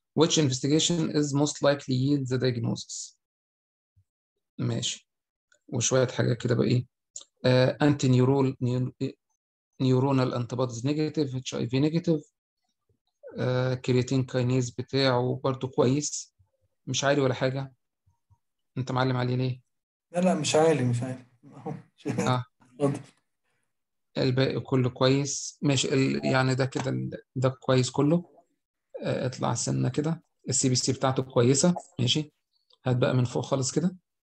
which investigation is most likely yield the diagnosis. ماشي. وشوية حاجات كده بقى إيه anti neuronal antibodies negative HIV negative كرياتين كاينيز بتاعه برضو كويس، مش عالي ولا حاجة. أنت معلم عليه ليه؟ لا مش عالي مش عالي اهو. اتفضل. الباقي كله كويس. ماشي يعني ده كده ده كويس كله. اطلع سنة كده. السي بي سي بتاعته كويسة. ماشي. هات بقى من فوق خالص كده.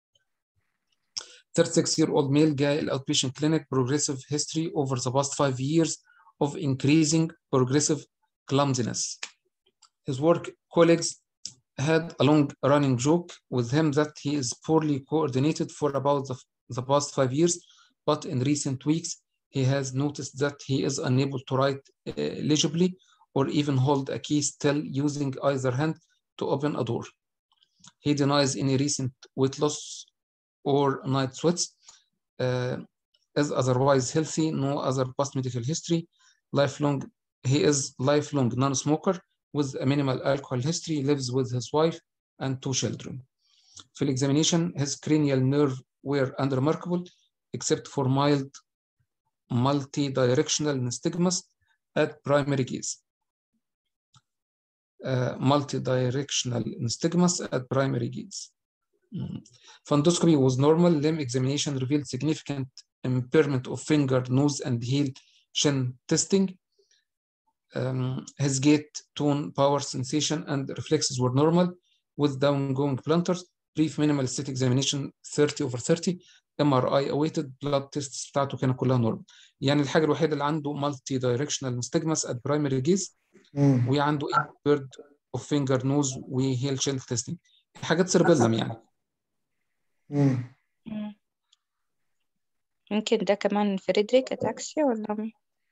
36-year-old male جاي الاوتبيشن كلينيك progressive history over the past 5 years of increasing progressive clumsiness. His work colleagues had a long running joke with him that he is poorly coordinated for about the past 5 years, but in recent weeks he has noticed that he is unable to write legibly or even hold a key still using either hand to open a door. He denies any recent weight loss or night sweats, is otherwise healthy, no other past medical history, he is lifelong non-smoker with a minimal alcohol history, lives with his wife and 2 children. For examination, his cranial nerve were unremarkable except for mild multi-directional nystagmus at primary gaze. Multi-directional nystagmus at primary gaze. Fundoscopy was normal. Limb examination revealed significant impairment of finger, nose, and heel chin testing. His gait, tone, power, sensation, and reflexes were normal with downgoing planters. Brief minimal state examination 30/30. MRI awaited. Blood tests بتاعته كانت كلها normal. يعني الحاجة الوحيدة اللي عنده multi directional nystagmus at primary gaze وعنده impaired of finger, nose, وهيل chin testing. حاجات سيربيلم يعني. يمكن ده كمان فريدريك اتاكسيا ولا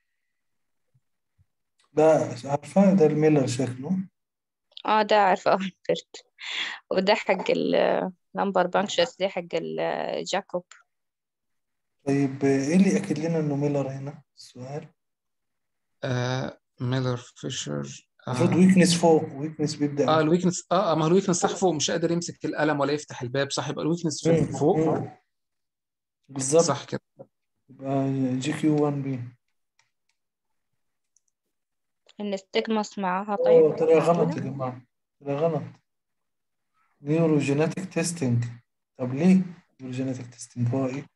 ده عارفة ده الميلر شكله. ده عارفة عرفت. وده حق اللمبر بانكشس، دي حق الجاكوب. طيب ايه اللي يأكد لنا انه ميلر هنا السؤال؟ ميلر فيشر المفروض ويكنس فوق، ويكنس بيبدأ الويكنس ما هو الويكنس صح فوق، مش قادر يمسك القلم ولا يفتح الباب، صح؟ يبقى الويكنس فوق. بالظبط صح كده. يبقى جي كيو 1 بي. النستجمس معاها. طيب طلع غلط يا جماعة، طلع غلط. نيوروجينيتك تيستينج. طب ليه نيوروجينيتك تيستينج؟ هو ايه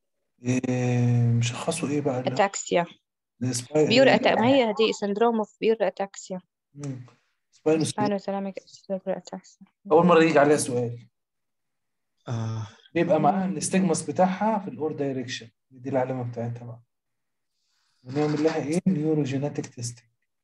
مشخصه ايه بقى؟ اتاكسيا بيور ما هي دي سندروم اوف بيور اتاكسيا. سباينوثالاميك اتاكسيا. اول مره يجي عليها سؤال. بيبقى معاها الاستجماس بتاعها في الاور دايركشن، دي العلامه بتاعتها بقى، ونعمل لها ايه؟ نيوروجينيتك تيستينج.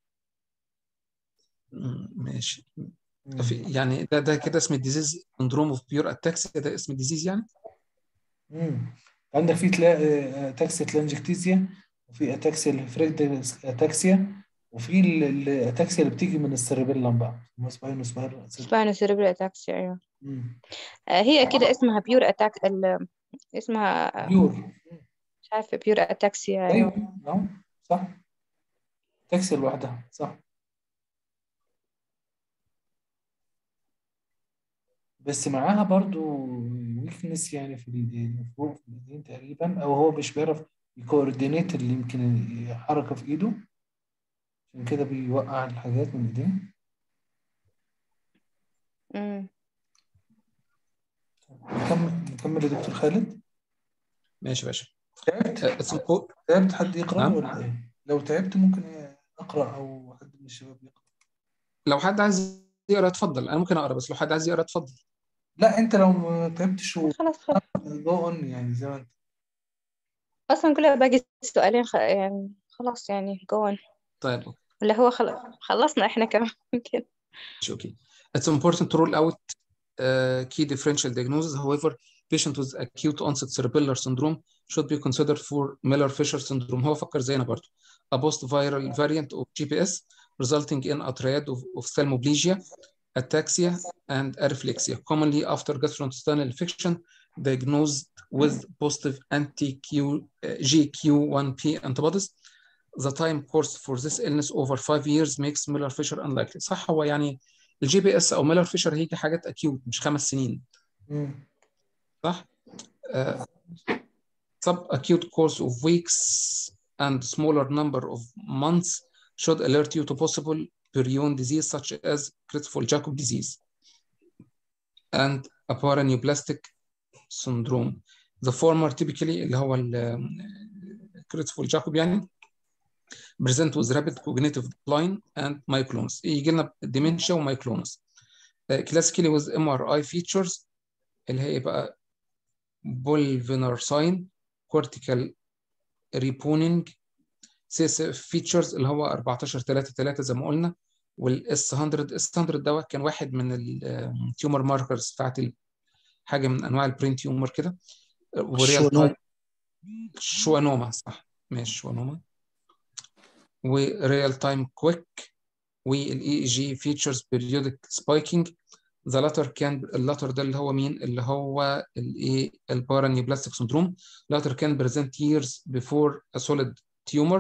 ماشي. يعني ده كده اسم الديزيز سندروم اوف بيور اتاكسيا، ده اسم الديزيز يعني. عندك في اتاكسيا تلانجكتيزيا، وفي اتاكسيا الفريدريكس اتاكسيا، وفي الاتاكسيا اللي بتيجي من السيربيلم بقى سباينو سيربرال اتاكسيا. ايوه هي كده اسمها بيور اتاك اسمها بيور، مش عارفه بيور اتاكسيا. ايوه صح، اتاكسيا لوحدها صح. بس معاها برضو ويكنس يعني في الايدين، فوق في الايدين تقريبا، او هو مش بيعرف يكوردينيت اللي يمكن حركه في ايده، عشان كده بيوقع الحاجات من ايديه. نكمل يا دكتور خالد. ماشي يا باشا. تعبت حد يقرا نعم. ولا ايه؟ لو تعبت ممكن اقرا، او حد من الشباب يقرا. لو حد عايز يقرا اتفضل، انا ممكن اقرا، بس لو حد عايز يقرا اتفضل. لا انت لو ما تعبتش خلاص جو اون يعني زي ما انت. اصلا كلها باقي سؤالين يعني خلاص يعني جو اون. طيب ولا هو خلصنا احنا كمان يمكن. اوكي. It's important to rule out key differential diagnosis. However, patient with acute onset cerebellar syndrome should be considered for Miller-Fisher syndrome. هو فكر زينا برضه. A post-viral variant of GPS resulting in a triad of ophthalmoplegia, ataxia, and areflexia, commonly after gastrointestinal infection, diagnosed with positive anti-GQ1P antibodies. The time course for this illness over 5 years makes Miller-Fisher unlikely. صح، هو يعني الجي بي اس او ميلر فيشر هيجي حاجات اكيوت مش 5 سنين صح؟ Sub-acute course of weeks and smaller number of months should alert you to possible prion disease such as Creutzfeldt-Jakob disease and a paraneoplastic syndrome. The former typically اللي هو Creutzfeldt-Jakob يعني present with rapid cognitive decline and myoclonus. يجي لنا dementia ومايكلونس. Classically with MRI features اللي هي بقى Bulvinar sign, cortical reponing, CSF features اللي هو 14-3-3 زي ما قلنا، والاس 100 اس 100 دوت كان واحد من التيومر ماركرز بتاعت حاجه من انواع البرين تيومر كده. وريال تايم شوانوما صح ماشي شوانوما، وريال تايم كويك، والاي جي فيتشرز بيريودك سبايكينج. ذا لاتر كان اللاتر ده اللي هو مين؟ اللي هو الايه البارانيوبلاستيك سندروم. لاتر كان بريزنت years before a solid tumor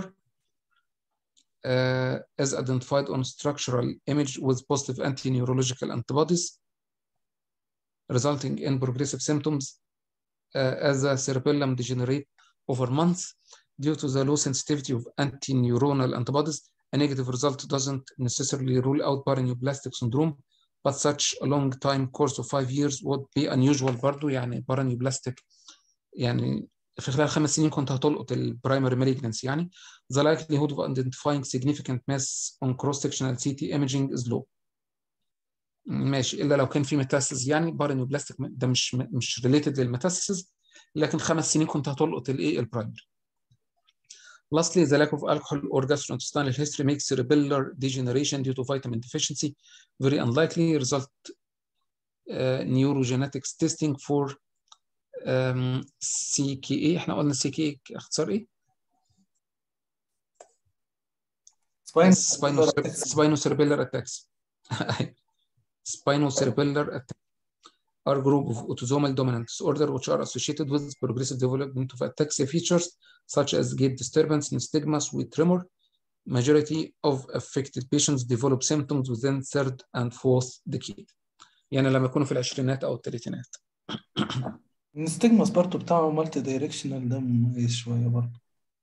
as identified on structural image with positive anti-neurological antibodies resulting in progressive symptoms as the cerebellum degenerate over months due to the low sensitivity of anti-neuronal antibodies. A negative result doesn't necessarily rule out paraneoplastic syndrome, but such a long time course of 5 years would be unusual برضو. يعني paraneoplastic يعني في خلال 5 سنين كنت هتلقط البرايمري malignancy يعني. The likelihood of identifying significant mass on cross-sectional CT imaging is low. ماشي الا لو كان في ميتاسيس يعني بارانيوبلاستيك ده مش ريليتد للميتاسيس، لكن 5 سنين كنت هتلقط الايه البرايمري. Lastly, the lack of alcohol or gastrointestinal history makes cerebellar degeneration due to vitamin deficiency very unlikely. Result neurogenetics testing for CKA. احنا قلنا CKA اختصار ايه؟ spinocerebellar attacks. Spinocerebellar attacks are group of autosomal dominant disorder which are associated with progressive development of ataxia features such as gait disturbance, nystagmus, with tremor. Majority of affected patients develop symptoms within third and fourth decade. يعني لما يكونوا في العشرينات أو الثلاثينات. النستجمس برضه بتاعه مالتي دايركشنال ده مميز شوية برضه.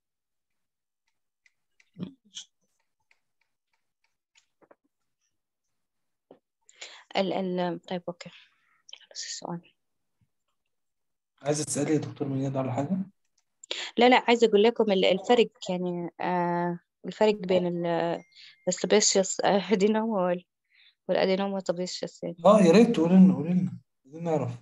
طيب اوكي خلاص السؤال. عايزة تسألي يا دكتور مياد على حاجة؟ لا عايزة أقول لكم الفرق يعني الفرق بين السبيشيس أدينوما والأدينوما سبيشيس يعني. يا ريت تقولي لنا عايزين نعرف.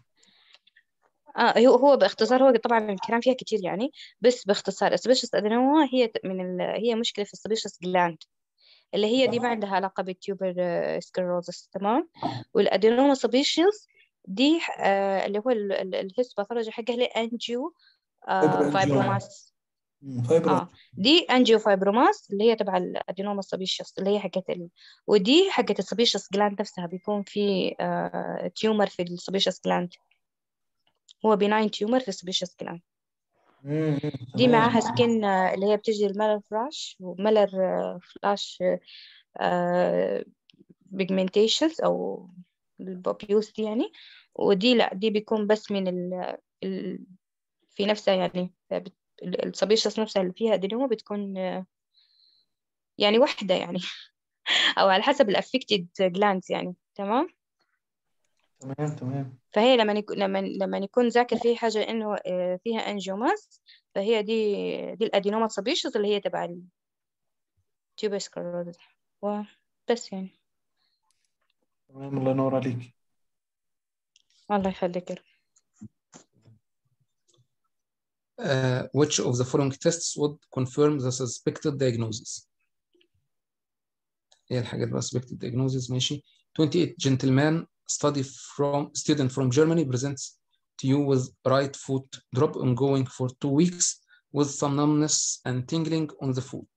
هو باختصار، هو طبعا الكلام فيها كتير يعني، بس باختصار السبيشيس أدينوما هي هي مشكلة في السبيشيس جلاند اللي هي دي ما عندها علاقة بالتيوبر سكلروزس تمام. والأدينوما سبيشيس دي اللي هو الهيستوباثولوجي حقها اللي أنجيو فايبروماس. دي انجيو فايبروماس اللي هي تبع الادينوما سبيشيس اللي هي حقت ودي حقت السبيشيس جلاند نفسها بيكون في تيومر في السبيشيس جلاند، هو بيناين تيومر في السبيشيس جلاند. دي معاها سكين اللي هي بتجي الملر فلاش وملر فلاش بيجمنتيشنز او البوبيوس دي يعني. ودي لا دي بيكون بس من في نفسها يعني السبيشيس نفسها اللي فيها ادينوما بتكون يعني واحدة يعني أو على حسب الأفكتد جلاندز يعني. تمام. فهي لما يكون ذاكر فيه حاجة إنه فيها أنجيوماس، فهي دي الأدينوما سبيشيس اللي هي تبع التيوبرسكلروزس وبس يعني. تمام الله ينور عليك. الله يخليك. Which of the following tests would confirm the suspected diagnosis؟ هي الحاجات بقى suspected diagnosis ماشي. 28 gentlemen student from Germany presents to you with right foot drop ongoing for 2 weeks with some numbness and tingling on the foot.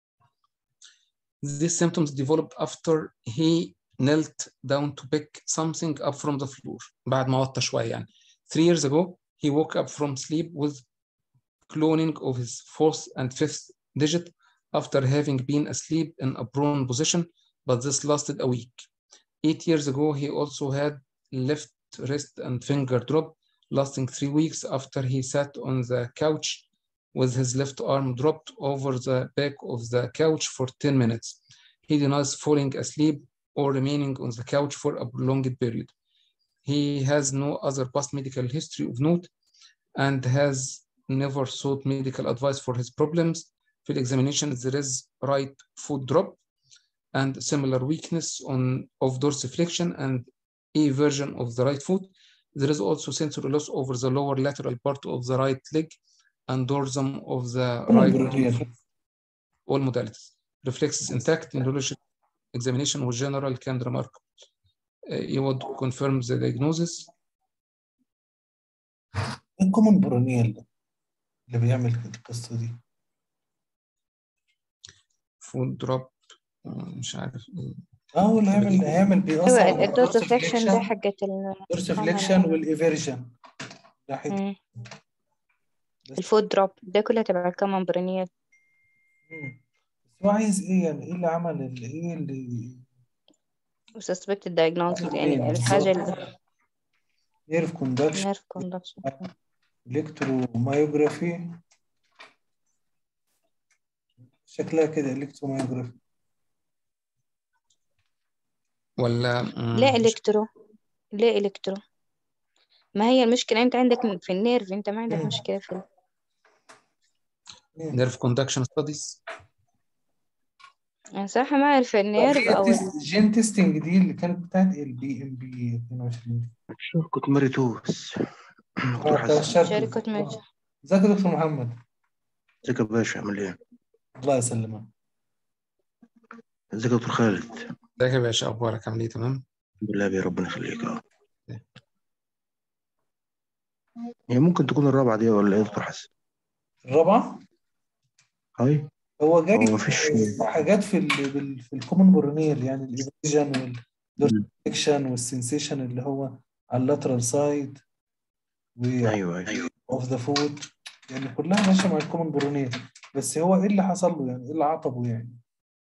These symptoms developed after he knelt down to pick something up from the floor. بعد ما وطى شوية يعني. 3 years ago he woke up from sleep with cloning of his 4th and 5th digit after having been asleep in a prone position, but this lasted a week. 8 years ago, he also had left wrist and finger drop, lasting 3 weeks after he sat on the couch with his left arm dropped over the back of the couch for 10 minutes. He denies falling asleep or remaining on the couch for a prolonged period. He has no other past medical history of note and has never sought medical advice for his problems. في examination, there is right foot drop and similar weakness of dorsiflexion and a version of the right foot. There is also sensory loss over the lower lateral part of the right leg and dorsum of the right foot. All modalities. Reflexes intact. Neurological examination was general can remarkable. You would confirm the diagnosis. الكومن برونيال اللي بيعمل القصة دي. فود دروب مش عارف. هو اللي هيعمل بيأثر على الدورسفليكشن ده حقت الدورسفليكشن والإيفيرجن. الفود دروب ده كلها تبع الكومن برونيال. هو عايز ايه يعني؟ ايه اللي عمل ايه اللي suspected diagnosis يعني الحاجة اللي نيرف كوندكشن الكترومايوجرافي شكلها كده الكترومايوجرافي ولا لا الكترو ما هي المشكلة انت عندك في النيرف، انت ما عندك مشكلة في نيرف كوندكشن ستاديز. انا صراحة ما اعرف النيرف او الجين تيستنج دي اللي كانت بتاعت الBMB 22 شركة ماريتوس شركة ميجا. ازيك يا دكتور محمد؟ ازيك يا باشا عامل ايه؟ الله يسلمك. ازيك يا دكتور خالد؟ ازيك يا باشا، اخبارك عامل ايه؟ تمام؟ الحمد لله يا ربنا يخليك. هي ممكن تكون الرابعة دي ولا ايه يا دكتور حسن؟ الرابعة؟ هاي هو جاي مفيش حاجات في الكومن برونيل يعني الايفيجن والدورسفليكشن والسنسيشن اللي هو على اللاترال سايد ايوه اوف ذا فوت، يعني كلها ماشيه مع الكومن برونيل. بس هو ايه اللي حصل له يعني؟ ايه اللي عطبه يعني؟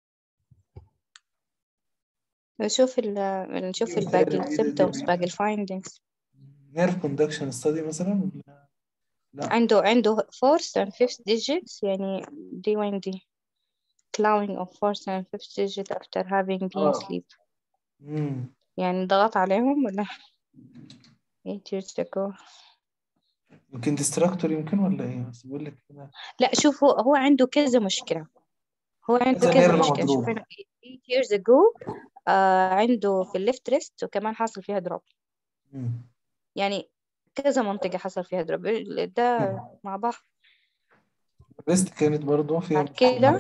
نشوف باقي السيمبتومز، باقي الفايندينجز. نيرف كوندكشن ستادي مثلا؟ لا عنده fourth and fifth digits يعني D1D clawing of fourth and fifth digit after having been asleep. يعني ضغط عليهم ولا 8 years ago. يمكن ديستراكتور يمكن ولا ايه؟ بس بقول لك هنا لا شوف هو عنده كذا مشكلة. شوف 8 years ago عنده في الليفت ريست وكمان حاصل فيها دروب. يعني كذا منطقة حصل فيها دروب ده مع بعض. الريست كانت برضه فيها كده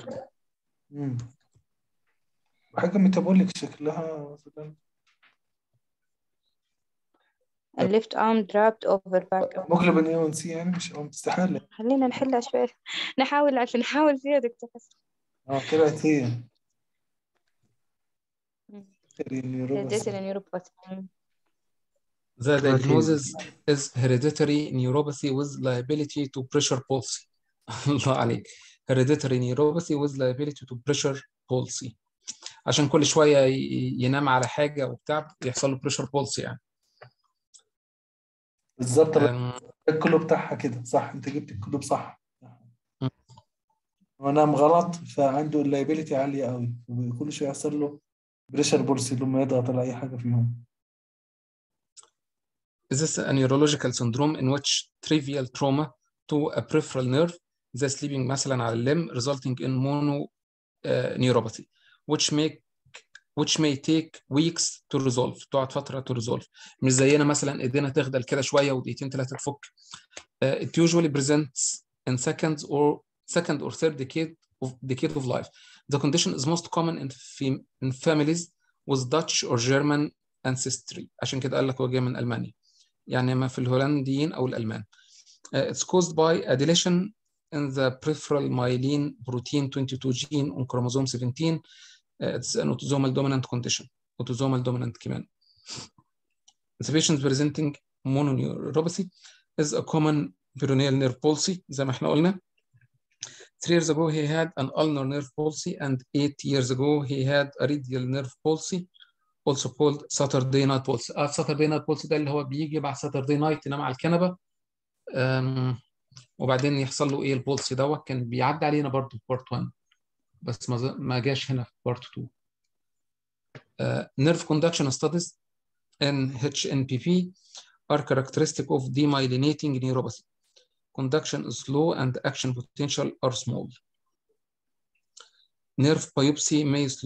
حاجة ميتابوليك شكلها مثلا. الليفت arm dropped over back. مقلب A1C يعني مش استحالة. خلينا نحلها شوية، نحاول فيها دكتور حسن. طلعت هي The diagnosis is hereditary neuropathy with liability to pressure palsy. الله عليك. hereditary neuropathy with liability to pressure palsy. عشان كل شوية ينام على حاجة وبتاع يحصل له pressure palsy يعني. بالظبط. الكلو بتاعها كده صح، انت جبت الكلو صح. ونام غلط فعنده اللايبيليتي عالية قوي، كل شوية يحصل له بريشر بولسي لما يضغط على أي حاجة فيهم. Is this a neurological syndrome in which trivial trauma to a peripheral nerve, the sleeping مثلا على اللم, resulting in mononeuropathy, which may take weeks to resolve, تقعد فترة to resolve. مش زينا مثلا ايدينا تغدل كده شوية ودقيقتين 3 تفك. It usually presents in second or third decade of life. The condition is most common in families with Dutch or German ancestry. عشان كده قال لك هو جاي من ألمانيا. يعني ما في الهولنديين أو الألمان. It's caused by a deletion in the peripheral myelin protein 22 gene on chromosome 17. It's an autosomal dominant condition. Autosomal dominant كمان. The patient presenting mononeuropathy is a common peroneal nerve palsy زي ما احنا قلنا. 3 years ago he had an ulnar nerve palsy and 8 years ago he had a radial nerve palsy also called Saturday night pulse. Saturday night pulse ده اللي هو بيجي بعد Saturday night ينام على الكنبة، وبعدين يحصل له ايه البولس دوت. كان بيعدي علينا برضه في بارت 1 بس ما جاش هنا في بارت 2. Nerve conduction studies in HNPP are characteristic of demyelinating neuropathy. Conduction is low and action potential are small. Nerve biopsy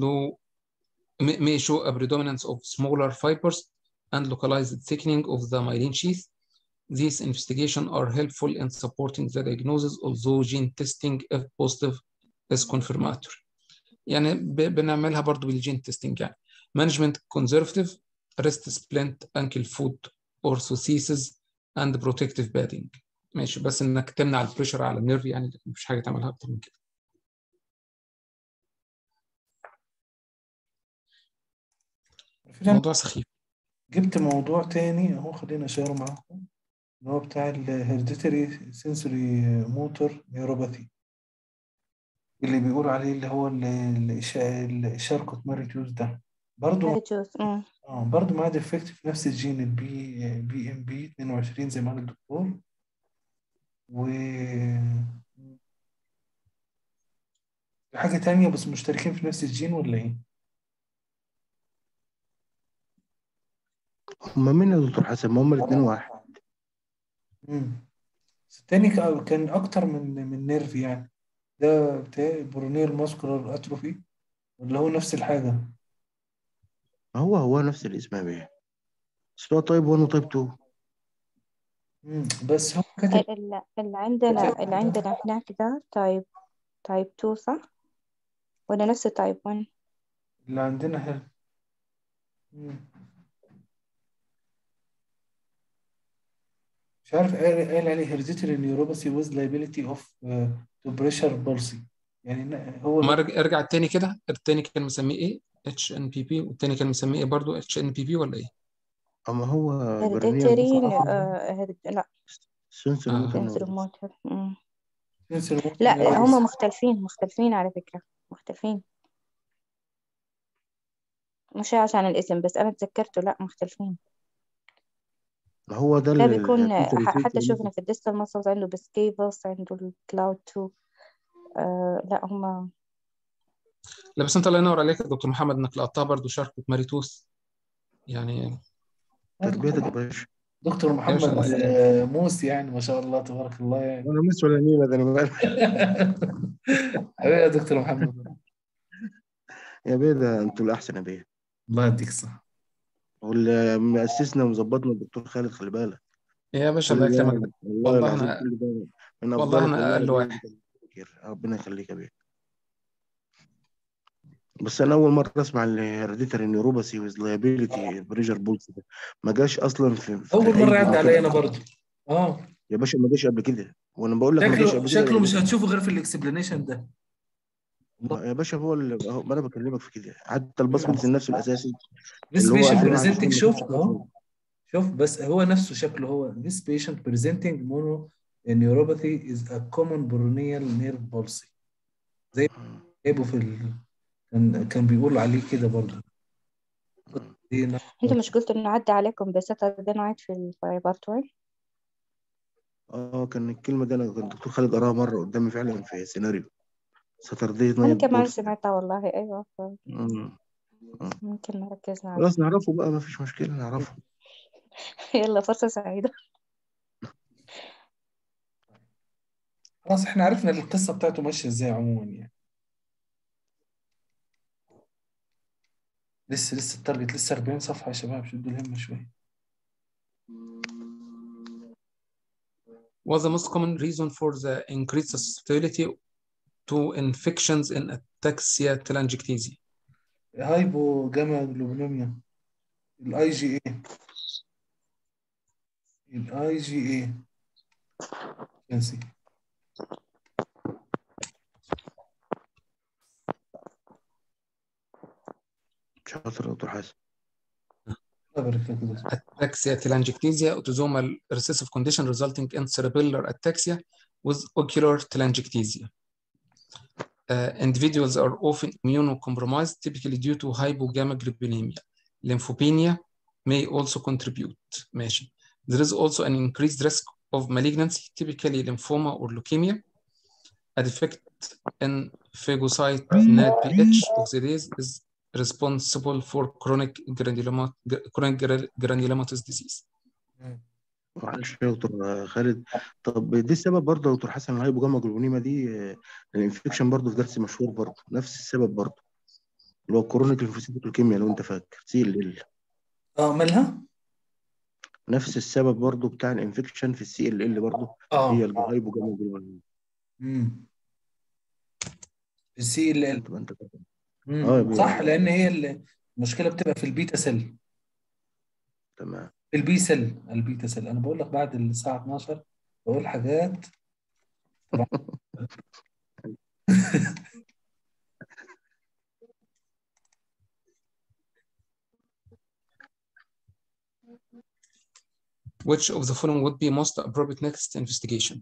may show a predominance of smaller fibers and localized thickening of the myelin sheath. These investigations are helpful in supporting the diagnosis, although gene testing, if positive, is confirmatory. يعني بنعملها برضو بالجين تيستينج. يعني management conservative, wrist splint, ankle foot orthosis and protective padding. ماشي، بس انك تمنع البريشر على النيرف، يعني مفيش حاجه تعملها اكتر من كده. موضوع سخيف. جبت موضوع تاني اهو، خلينا اشاره معاكم، اللي هو بتاع الهيرديتري سنسوري موتور نيوروباثي، اللي بيقول عليه اللي هو الإشارة ماريتيوس ده برضه. برضه معاه ديفكت في نفس الجين البي ام بي 22 زي ما قال الدكتور، و حاجة تانية بس مشتركين في نفس الجين ولا ايه؟ هما مين يا دكتور حسن؟ ما هما الاثنين واحد. التاني كان أكتر من نيرف يعني. ده بتاع برونير ماسكولار أتروفي ولا هو نفس الحاجة؟ هو نفس الاسم يا بيه، بس هو تايب 1 وتايب 2. بس هو كاتب اللي عندنا هناك ده تايب 2 صح؟ ولا نفس تايب 1؟ اللي عندنا هنا مش عارف، قال عليه هيرزيتري نيوروباثي ويز لايبيليتي اوف تو بريشر بولسي. يعني هو ارجع التاني كده، التاني كان مسميه ايه؟ اتش ان بي بي، والتاني كان مسميه ايه برضه اتش ان بي بي ولا ايه؟ اما هو هيريديتري لا سنسور موتور. موتور لا هم مختلفين على فكرة، مختلفين، مش عشان الاسم بس أنا تذكرته، لا مختلفين. هو ده ده بيكون حتى شفنا في الديستال ماسلز عنده بسكيفوس، عنده الكلاود 2. لا هم لا بس انت الله ينور عليك يا دكتور محمد انك لقطتها برضه شاركة ماريتوس يعني. تربيتك يا باشا دكتور محمد موس يعني ما شاء الله تبارك الله يعني. انا موس ولا نيلة ده انا مالي. حبيبي يا دكتور محمد يا بيه ده انتوا الاحسن يا بيه. الله يديك الصحة. واللي مؤسسنا ومظبطنا الدكتور خالد، خلي بالك يا باشا الله يكرمك. والله العظيم كل ده من والله افضلك، انا اقل واحد. ربنا يخليك يا بيه. بس انا اول مره اسمع الهيرديتري نيوروباثي ويز لايبيليتي بريشر بولس ده، ما جاش اصلا في اول مره يعدي عليا انا برضه. يا باشا ما جاش قبل كده، وانا بقول لك ما جاش قبل كده. شكله مش هتشوفه غير في الاكسبلانيشن ده يا باشا. هو اللي ما انا بكلمك في كده، حتى البصمه النفس الاساسي اللي هو بريزنتنج. شوف بس هو نفسه شكله هو this patient presenting mononeuropathy is a common peroneal nerve palsy زي جايبه في كان بيقول عليه كده برضه. انتوا مش قلتوا انه عدى عليكم بساتردي نايت في البارت 1؟ كان الكلمه دي انا الدكتور خالد قراها مره قدامي فعلا في سيناريو ساتردي نايت. انا كمان سمعتها والله. ايوه ممكن نركز عليه. خلاص نعرفه بقى، ما فيش مشكله نعرفه. يلا فرصه سعيده. خلاص احنا عرفنا القصه بتاعته ماشيه ازاي عموما يعني. لسه التارجت لسه 40 صفحه يا شباب، شدوا الهمه شويه. Was the most common reason for the increased susceptibility to infections in ataxia telangiectasia? هايبوجاماجلوبينيميا، الاي جي اي كنسي. شاطر يا دكتور حسن. Ataxia telangiectasia, autosomal recessive condition resulting in cerebellar ataxia with ocular telangiectasia. Individuals are often immunocompromised, typically due to hypogammaglobulinemia. lymphopenia may also contribute. ماشي. There is also an increased risk of malignancy, typically lymphoma or leukemia. A defect in phagocyte NADPH oxidase is responsible for chronic granulomatous disease. معلش يا دكتور خالد، طب دي السبب برضه يا دكتور حسن الهايبوجاماجلوبينيما دي الانفكشن برضه في درس مشهور برضه نفس السبب برضه اللي هو كرونيك ليمفوسيتيك لوكيميا لو انت فاكر CLL. مالها؟ نفس السبب برضه بتاع الانفكشن في CLL برضه هي الهايبوجاماجلوبينيما. CLL انت صح، لان هي المشكله بتبقى في البيتا سيل. تمام. البي سيل، البيتا سيل. انا بقول لك بعد الساعه 12 بقول حاجات طبعا. Which of the following would be most appropriate next investigation?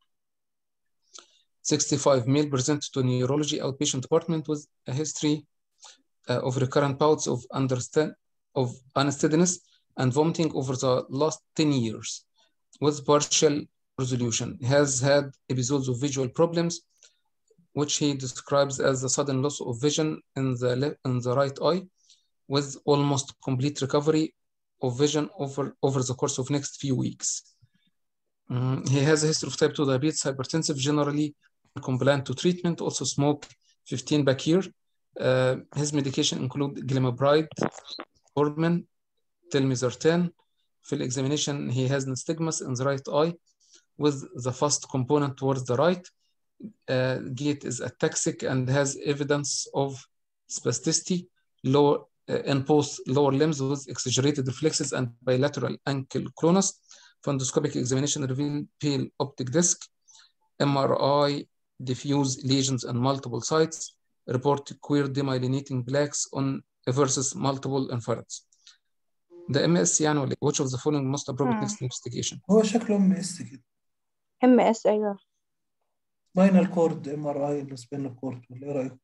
65 male presented to neurology outpatient department with a history of recurrent bouts of unsteadiness and vomiting over the last 10 years with partial resolution. He has had episodes of visual problems, which he describes as the sudden loss of vision in the right eye, with almost complete recovery of vision over the course of next few weeks. He has a history of type 2 diabetes, hypertensive, generally compliant to treatment, also smoke 15 back year. His medication include glimepiride, Ormin, telmisartan. For examination, he has nystagmus in the right eye with the fast component towards the right. Gait is ataxic and has evidence of spasticity in both lower limbs with exaggerated reflexes and bilateral ankle clonus. Fundoscopic examination revealed pale optic disc. MRI diffuse lesions in multiple sites. Report queer demyelinating plaques on versus multiple infarcts. ده MS يعني ولا which of the following most appropriate next investigation؟ هو شكله MS كده. MS أيوه. سباينال كورد MRI السباينال كورد ولا ايه رأيك؟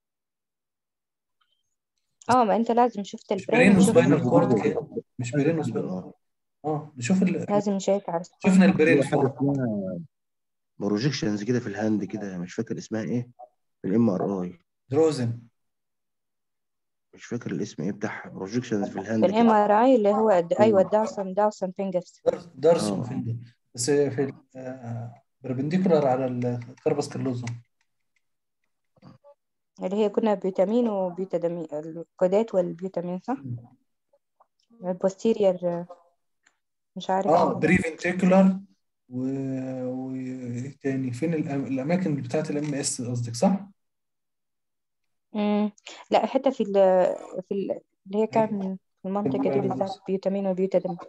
ما انت لازم شفت مش البرين برينو وشفت سباينال كورد كده، مش برينو سباينال. نشوف لازم نشيك على شفنا البرين في حاجه اسمها بروجيكشنز كده في الهاند كده، مش فاكر اسمها ايه، في الMRI دروزن، مش فاكر الاسم ايه بتاعها، بروجيكشنز في الهاند في كده. الMRI اللي هو ايوه داوسن فينجرز. دارسون فينجر، بس في بربنديكولار على الكربس كاللوزوم اللي هي كنا بيوتامين وبيوتادامين، الكودات والبيوتامين صح؟ البوستيرير مش عارف بريفنتيكولار وايه تاني، فين الاماكن بتاعت الMS قصدك صح؟ لا حتى اللي هي كان في المنطقة دي بالذات بيوتامين وبيوتادامين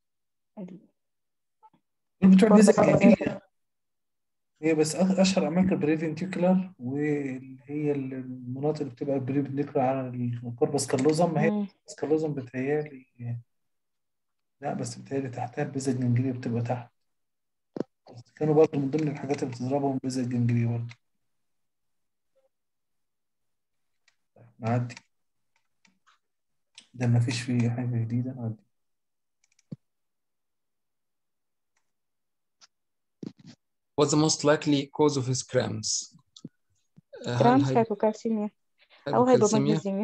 بتوع بيزك جانجليا هي، بس اشهر اماكن بريفنتيكولار واللي هي المناطق اللي بتبقى بريفنتيكولار على الكوربس كاللوزم. ما هي الكوربس كاللوزم بتهيألي، لا بس بتهيألي تحتها البيزك جانجليا بتبقى تحت، كانوا برضه من ضمن الحاجات اللي بتضربهم بيزك جانجليا برضه. نعدي ده ما فيش فيه حاجة جديدة، نعدي. What's the most likely cause of his cramps? كرامس هايبوكالسيميا أو هايبومagnesemia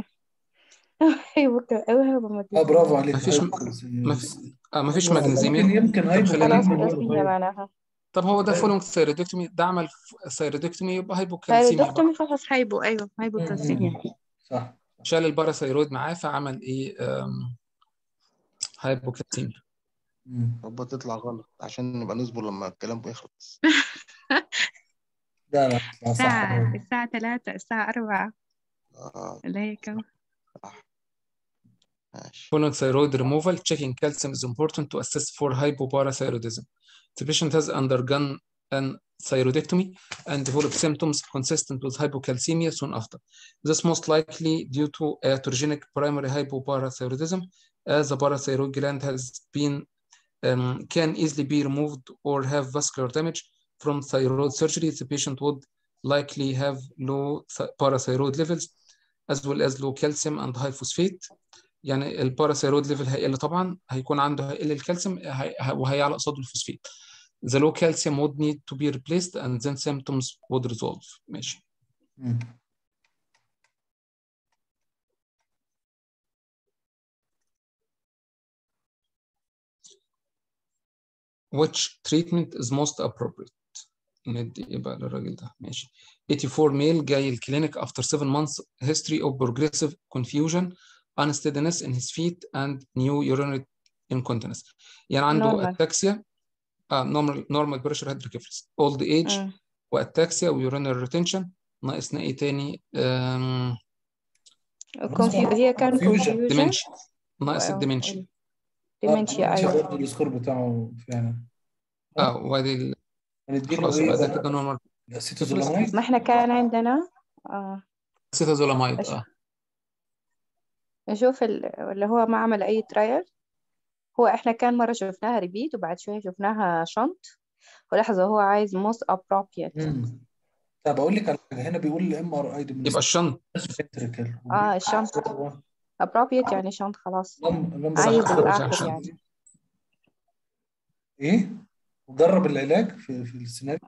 أو هايبومagnesemia. برافو عليك. ما فيش ماجنيزيميا. يمكن هايبوكالسيميا معناها. طب هو ده فولونج ثايرويدكتومي، ده عمل ثايرويدكتومي يبقى هايبوكالسيميا. ثايرويدكتومي فحص أيوه هايبوكالسيميا صح. شال الباراثايرويد معاه فعمل ايه هايبوكالسيميا. ربما تطلع غلط عشان نبقى نصبر لما الكلام يخلص. لا الساعة 3 الساعة 4 اللي هي كم. Following thyroid removal, checking calcium is important to assess for hypoparathyroidism. The patient has undergone an thyroidectomy and developed symptoms consistent with hypocalcemia soon after. This most likely due to iatrogenic primary hypoparathyroidism, as the parathyroid gland has been can easily be removed or have vascular damage from thyroid surgery. The patient would likely have low parathyroid levels as well as low calcium and high phosphate. يعني الباراثيرويد ليفل هيقل طبعا، هيكون عنده هيقل الكالسيوم وهيعلى قصاده الفوسفات. The low calcium would need to be replaced and then symptoms would resolve. ماشي. مم. Which treatment is most appropriate؟ ندي ايه بقى للراجل ده؟ ماشي. 84 male جاي الكلينيك after 7 months history of progressive confusion, unsteadiness in his feet and new urinary incontinence. يعني عنده نورمال. اتاكسيا، normal pressure hydrocephalus, old age واتاكسيا ويورينري ريتنشن. ناقصنا ايه تاني؟ هي كان confusion. confusion. ديمنشيا. ناقص الديمنشيا. ديمنشيا أيوة. برضه السكور بتاعه فعلا. وادي هنديله خلاص ايه يبقى ده بقى؟ كده نورمال. الاسيتازولاميد. ما احنا كان عندنا سيتازولاميد. نشوف اللي هو ما عمل أي ترايل. هو احنا كان مرة شفناها ريبيت وبعد شوية شفناها شنط، ولحظة هو عايز most appropriate. طب اقول لك على حاجه، هنا بيقول الام ار اي دي يبقى الشنط. الشنط appropriate يعني شنط خلاص. عايز الآخر يعني. ايه وجرب العلاج في السيناريو.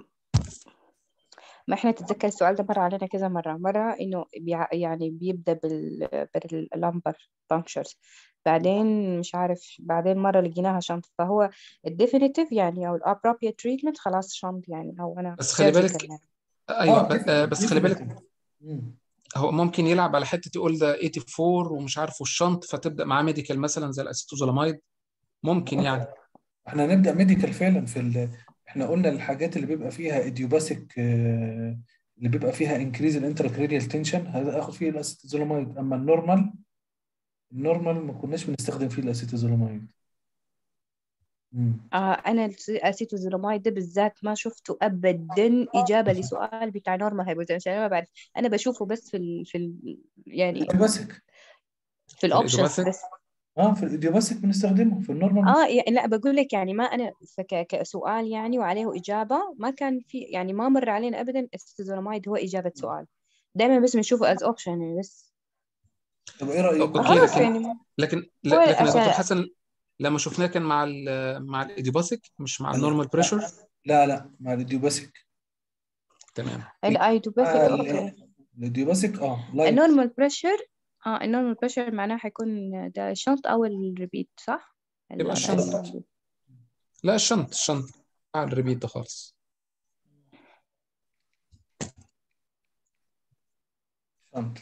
ما احنا تتذكر السؤال ده مر علينا كذا مرة انه يعني بيبدأ باللمبر punctures، بعدين مش عارف، بعدين مرة لقيناها شنط، فهو الديفينيتيف يعني او الابروبريت تريتمنت خلاص شنط يعني، او انا بس خلي بالك يعني. ايوه بس خلي بالك هو ممكن يلعب على حته يقول ده 84 ومش عارف والشنط، فتبدا معاه ميديكال مثلا زي الاسيتوزولاميد ممكن يعني. احنا هنبدا ميديكال فعلا احنا قلنا الحاجات اللي بيبقى فيها ايديوباثيك، اللي بيبقى فيها انكريز الانتراكرينيال تنشن هاخد فيه الاسيتازولاميد. اما النورمال ما كناش بنستخدم فيه الاسيتازولاميد. انا الاسيتوزولاميد ده بالذات ما شفته ابدا اجابه لسؤال بتاع نورمال هايبوتنشن. انا ما بعرف، انا بشوفه بس يعني الايديوباثيك. في الاوبشنز بس. في الايديوباثيك بنستخدمه في النورمال. يعني لا بقول لك يعني ما انا كسؤال يعني وعليه اجابه ما كان في، يعني ما مر علينا ابدا الاسيتوزولاميد هو اجابه سؤال، دايما بس بنشوفه از اوبشن يعني بس. طب ايه رايك؟ اوكي لكن يا دكتور عشان حسن لما شفناه كان مع الايديوباثيك مش مع النورمال بريشر. لا مع الايديوباثيك. تمام. الايديوباثيك اوكي. الايديوباثيك النورمال بريشر النورمال بريشر معناه حيكون ده الشنط او الريبيت صح؟ يبقى الشنط. لا الشنط مع الريبيت ده خالص. شنط.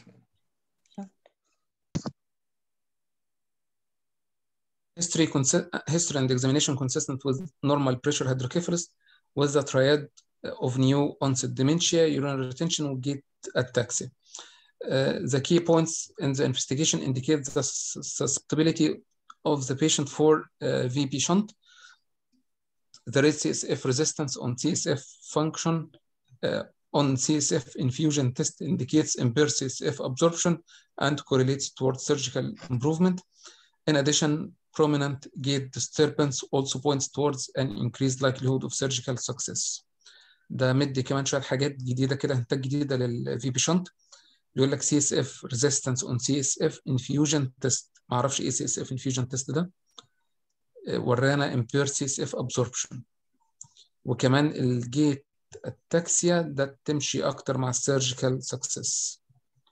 History and examination consistent with normal pressure hydrocephalus with the triad of new onset dementia, urinary retention, and gait ataxia. The key points in the investigation indicate the susceptibility of the patient for VP shunt, the rate CSF resistance on CSF function on CSF infusion test indicates impaired CSF absorption and correlates towards surgical improvement. In addition, prominent gait disturbance also points towards an increased likelihood of surgical success. ده مدي كمان شوية حاجات جديدة كده، انتاج جديدة للفي بي شنت. بيقول لك CSF resistance on CSF infusion test. ما اعرفش ايه CSF infusion test ده. ورانا impaired CSF absorption. وكمان الجيت التاكسيا ده تمشي اكتر مع السيرجيكال سكسس.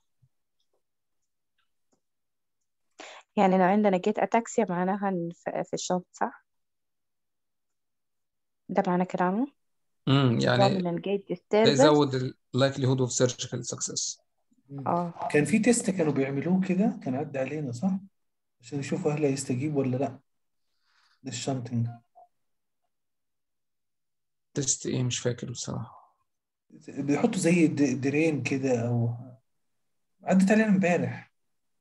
يعني لو عندنا جيت اتاكسيا معناها في الشنط صح؟ ده معنى كلامه؟ يعني ده يزود ال likelihood of surgical success. كان في تيست كانوا بيعملوه كده، كان عدى علينا صح؟ عشان يشوفوا هل هيستجيب ولا لا للشنطنج. تيست ايه مش فاكر بصراحة. بيحطوا زي درين كده، او عدت علينا امبارح.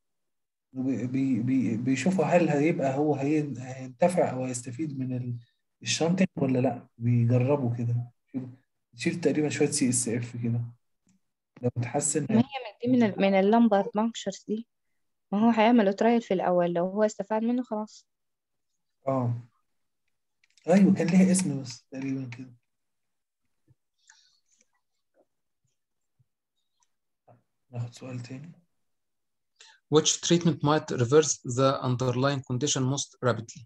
بيشوفوا هل هيبقى هو هينتفع او هيستفيد من الشنطنج ولا لا. بيجربوا كده، تشيل تقريبا شويه CSF كده لو تحسن. ما هي من اللمبر بانكشرز دي، ما هو هيعملوا ترايل في الاول، لو هو استفاد منه خلاص. ايوه كان ليها اسم بس تقريبا كده. ناخد سؤال تاني. Which treatment might reverse the underlying condition most rapidly?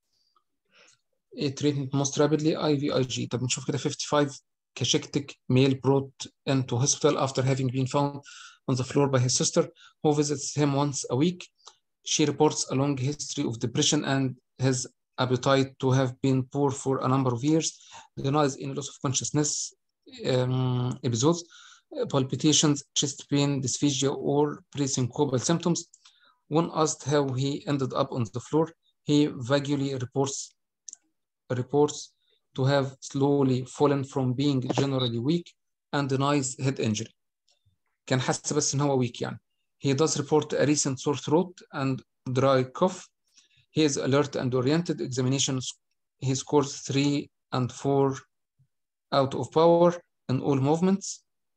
A treatment most rapidly IVIG. طب نشوف كده 55 cachectic male brought into hospital after having been found on the floor by his sister who visits him once a week. She reports a long history of depression and his appetite to have been poor for a number of years, denies any loss of consciousness episodes, palpitations, chest pain, dysphagia, or presyncopal symptoms. When asked how he ended up on the floor, he vaguely reports to have slowly fallen from being generally weak and denies head injury. كان حاسس بس ان هو weak يعني. He does report a recent sore throat and dry cough. He is alert and oriented. Examinations, he scores 3 and 4 out of power in all movements.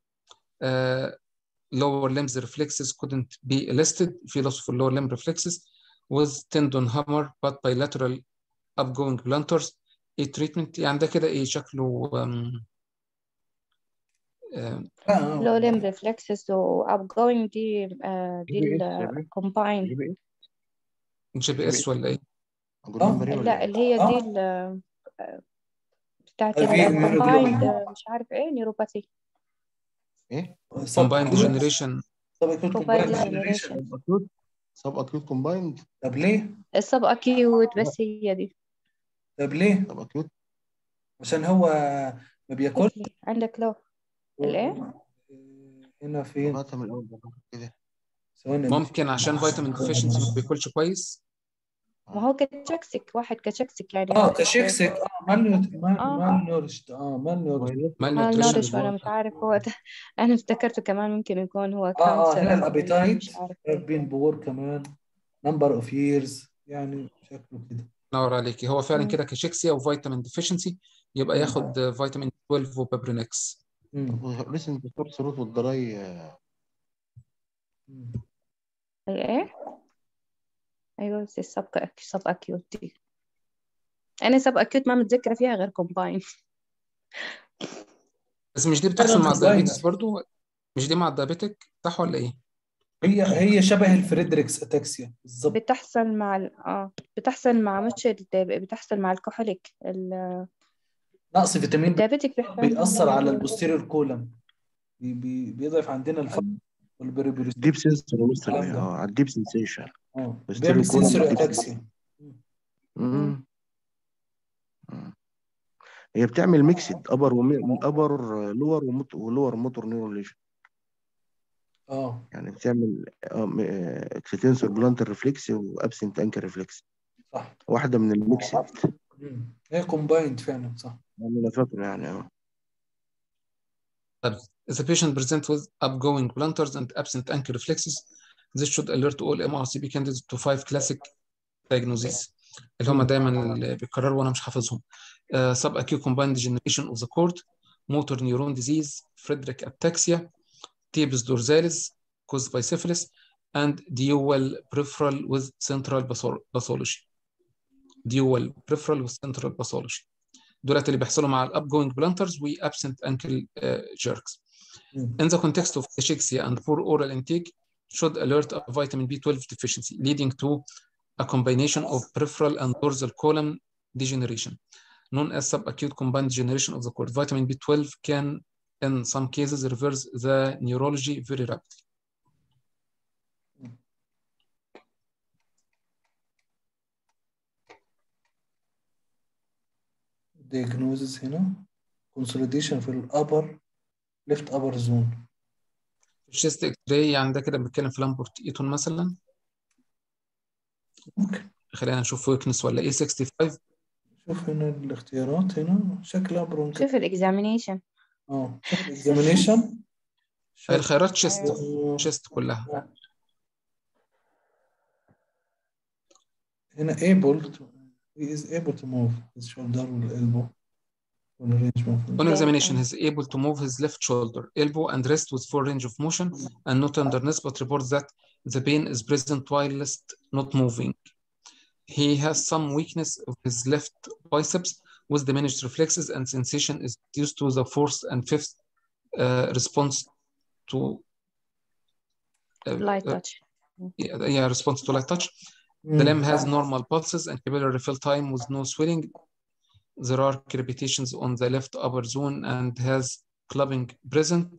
Lower limbs reflexes couldn't be elicited. في loss of lower limb reflexes with tendon hammer but bilateral upgoing blunters. A treatment يعني ده كده ايه شكله low limb reflexes و upgoing دي ال combined GPS ولا ايه؟ لا اللي هي دي بتاعت combined مش عارف ايه نيوروباثي ايه combined degeneration combined degeneration سب اكيوت كومبايند. طب ليه؟ السب اكيوت بس هي دي. طب ليه؟ سب اكيوت عشان هو ما بياكلش. عندك لو الايه؟ هنا فين؟ لغايه من الاول كده. ممكن عشان فيتامين ديفيشنسي ما بياكلش كويس. ما هو كشكسك واحد كشكسك يعني كشكسك malnourished ولا مش عارف هو ده. انا افتكرته كمان ممكن يكون هو كانسر هنا الابيتايت بين بور كمان نمبر اوف ييرز يعني شكله كده. نور عليكي هو فعلا كده كاشيكسيا وفيتامين ديفيشنسي يبقى ياخد فيتامين 12 وبابرينكس. لسه الدكتور ثروت والضراي ايه ايوه السب اكيوت دي انا سب اكيوت ما متذكره فيها غير كومباين. بس مش دي بتحصل مع الدايابيتس برضو؟ مش دي مع الدايابيتك صح ولا ايه؟ هي شبه الفريدريكس اتاكسيا بالظبط. بتحصل مع بتحصل مع مش بتحصل مع الكحوليك نقص فيتامين الدايابيتك بيأثر على البوستيريور كولم بيضعف عندنا الفرق والبريبريس ديب سنسور على الديب سنسيشن بيعمل سنسوري اتاكسيا. هي بتعمل ميكسد ابر لور ولور موتور نيوروليشن. يعني بتعمل اكستنسور بلانتر ريفلكس وابسنت انكر ريفلكس. صح واحده من الميكسد. هي كومبايند فعلا صح. انا فاكر يعني If the patient presents with upgoing blunters and absent ankle reflexes, this should alert all MRCP candidates to 5 classic diagnoses اللي هم دايما اللي بيكرروا وانا مش حافظهم. Subacute combined degeneration of the cord, motor neuron disease, Friedreich ataxia, Thebes dorsalis caused by syphilis, and dual peripheral with central pathology. Dual peripheral with central pathology. دولت اللي بيحصلوا مع الابجوينج بلانترز وابسنت انكل جيركس. In the context of cachexia and poor oral intake should alert a vitamin B12 deficiency leading to a combination of peripheral and dorsal column degeneration known as subacute combined degeneration of the cord. Vitamin B12 can in some cases reverse the neurology very rapidly. diagnosis هنا consolidation في الابر left upper zone. الشيست اكس راي يعني ده كده بنتكلم في لامبورت ايتون مثلا. ممكن خلينا نشوف ويكنس ولا ايه 65. شوف هنا الاختيارات هنا شكلها برونكيت. شوف الاكزامينيشن شوف الاكزامينيشن الخيارات شيست كلها. هنا he is able to move his shoulder and elbow. On examination, he is able to move his left shoulder, elbow, and wrist with full range of motion and no tenderness, but reports that the pain is present whilst not moving. He has some weakness of his left biceps with diminished reflexes, and sensation is due to the fourth and fifth response to light touch. Yeah, response to light touch. The limb has normal pulses and capillary refill time with no swelling. There are crepitations on the left upper zone and has clubbing present.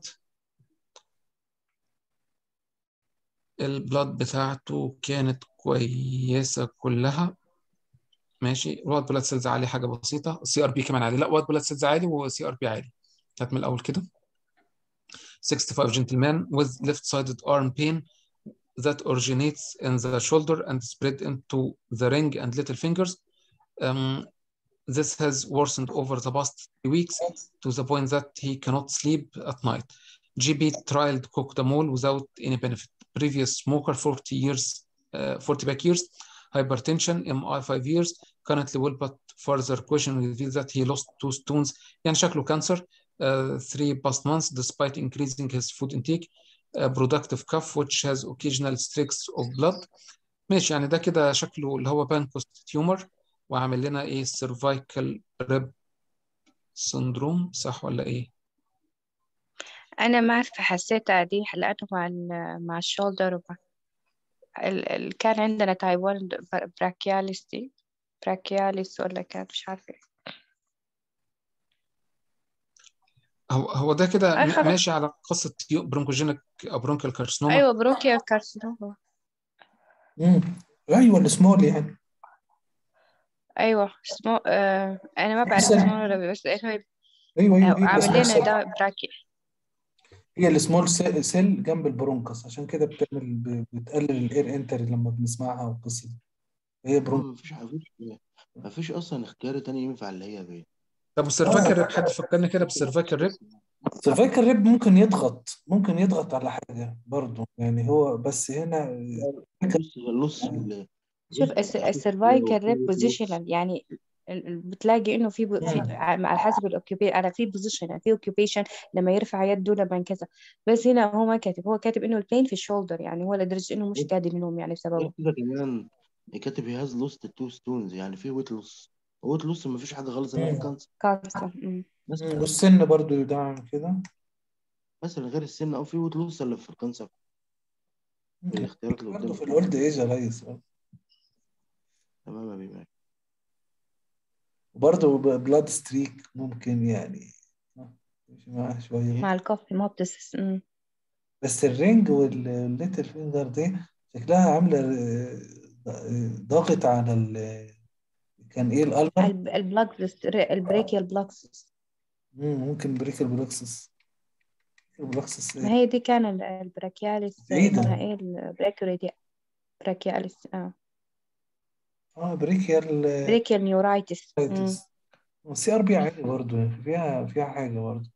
البلاد بتاعته كانت كويسة كلها. ماشي. الوايت بلاد سيلز عالي حاجة بسيطة. السي ار بي كمان عالي. لا، وايت بلاد سيلز عالي وسي ار بي عالي. هات من الأول كده. 65 gentleman with left-sided arm pain that originates in the shoulder and spread into the ring and little fingers. This has worsened over the past 3 weeks to the point that he cannot sleep at night. GP trialed cocodamol without any benefit. Previous smoker, 40 back years. Hypertension, MI 5 years. Currently well, but further question reveals that he lost 2 stones. يعني شكله cancer. 3 past months despite increasing his food intake. Productive cough which has occasional streaks of blood. ماشي. يعني ده كده شكله اللي هو بانكوست تيومر، وعامل لنا ايه cervical rib syndrome، صح ولا ايه؟ أنا ما عارفة، حسيتها دي لأنه مع الشولدر كان عندنا تايب 1 براكياليس دي، براكياليس ولا كان مش عارفة. هو ده كده خلاص. ماشي على قصة برونكوجينيك أو برونكال كارسينوما. أيوة بروكيا كارسينوما. ايوه السمول يعني. أيوة أنا ما بعرف أحسن. اسمه ولا بس إنه ايوه هي عامل السمول لنا سيل. ده براكيا. هي السمول سيل جنب البرونكس، عشان كده بتقلل الاير انتر لما بنسمعها والقصه دي. هي برونكس. مفيش اصلا اختيار تاني ينفع اللي هي بيه. طب والسيرفايكال ريب، حد فكرني كده بالسيرفايكال ريب؟ السيرفايكال ريب ممكن يضغط على حاجه برضه يعني، هو بس هنا نص شوف السيرفايكال ريب بوزيشنال، يعني بتلاقي انه في على حسب الاوكيبيشن، على في بوزيشن، في اوكيبيشن لما يرفع يده لما كذا. بس هنا هو ما كاتب، هو كاتب انه البين في الشولدر، يعني هو لدرجه انه مش قادر ينوم يعني بسببه. كده كمان كاتب هي هاز لوست 2 ستونز، يعني في ويت لوس. ويت لوس مفيش حاجه غلط ان هي كانسر. كانسر. والسن برضه يدعم كده. مثلا غير السن او في ويت لوس اللي في الكانسر. الاختيارات اللي برضه قدامك في الاولد ايج يا ريس. تمام يا بيه. وبرضه بلاد ستريك ممكن يعني ماشي معاها شويه. مع الكوفي ما بتسس. بس الرينج والليتل فينجر دي شكلها عامله ضاغط على كان ايه الالبر. البريكيال بلاكسس. ممكن بريك البلوكسس. البلوكسس ما هي دي كان البراكياليس، بعيدة. اسمها ايه براكياليس. بريكيال بريكيال نيورايتس. والسي ار بي عالي برضه، يعني فيها حاجة برضه.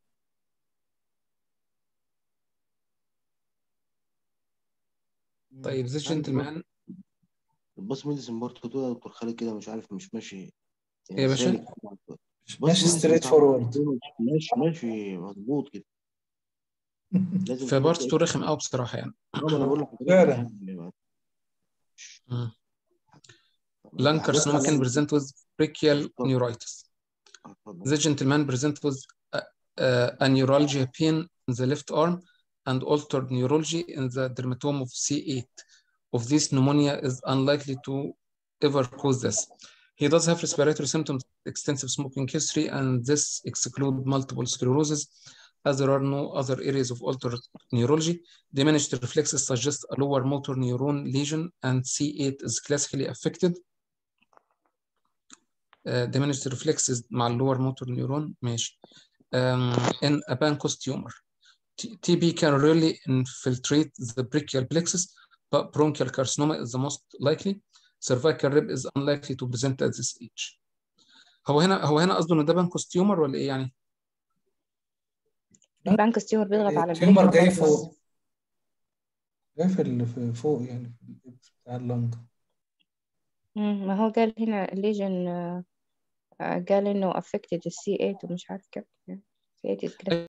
طيب ذا جنتلمان. الباس ميديسن برضه ده دكتور خالد كده مش عارف، مش ماشي يا باشا سالك. ماشي ستريت فورورد. ماشي مظبوط كده. لازم في كده بارت تلاقي 2 رخم قوي بصراحة يعني. انا بقول لك فعلا. Lung carcinoma can present with brachial neuritis. The gentleman present with a neuralgia pain in the left arm and altered neurology in the dermatome of C8. Of this, pneumonia is unlikely to ever cause this. He does have respiratory symptoms, extensive smoking history, and this excludes multiple sclerosis, as there are no other areas of altered neurology. Diminished reflexes suggest a lower motor neuron lesion, and C8 is classically affected. Diminished reflexes مع lower motor neuron. ماشي. In a Pancoast tumor. TB can really infiltrate the brachial plexus, but bronchial carcinoma is the most likely. Cervical rib is unlikely to present at this age. هو هنا قصده ان ده بانكوست تيومر ولا ايه يعني؟ البانكوست تيومر بيضغط على التيومر جاي البريكيال فوق، جاي في فوق يعني في الإبس بتاع اللنج. ما هو قال هنا الليجن، قال انه affected السي 8 ومش عارف كيف. C8 is